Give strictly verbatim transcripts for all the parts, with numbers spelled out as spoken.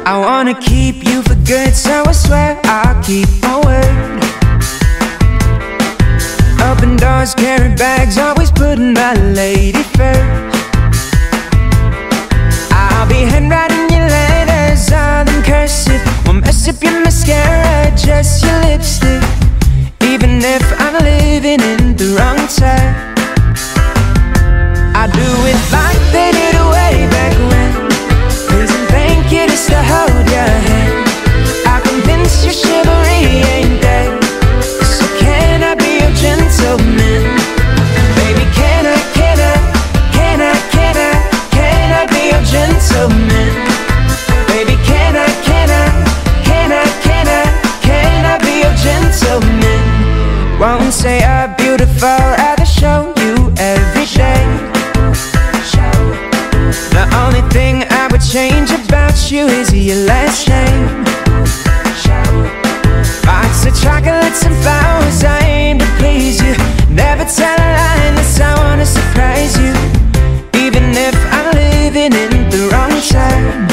I wanna keep you for good, so I swear I'll keep my word. Open doors, carry bags, always putting my lady first. I'll be handwriting your letters all in cursive. Won't mess up your mascara, just your lipstick. Even if I'm living in the wrong time, I do it like they did way back when. Please and thank you just to hold your hand. I convince your chivalry ain't dead. So can I be your gentleman? Baby, can I, can I, can I, can I, can I be your gentleman? Baby, can I, can I, can I, can I, can I be your gentleman? Won't say I'm beautiful, rather show you every day. The only thing I would change about you is your last name. Box of chocolates and flowers, I aim to please you. Never tell a lie unless I wanna surprise you. Even if I'm living in the wrong time,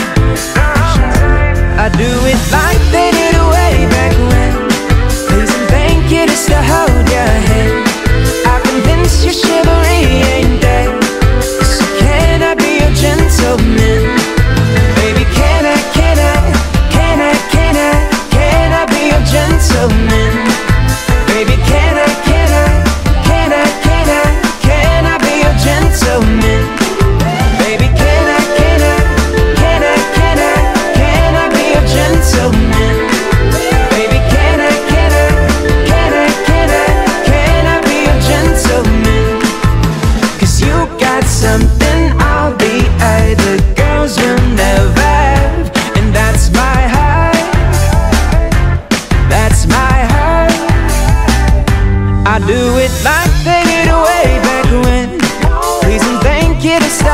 I do it like they did way back when. Please and thank you just to hold your hand. I convince your chivalry ain't dead. So can I be your gentleman? Baby, can I, can I, can I, can I, can I be your gentleman? Baby, can I, can I, can I, can I, can I be your gentleman? Baby, can I, can I, can I, can I, can I be your gentleman? Baby, can I, can I, can I, can I, can I be your gentleman? 'Cause you got something all the other girls will never have, and that's my heart, that's my heart. I do it like they did way back when. Please and thank you to stop.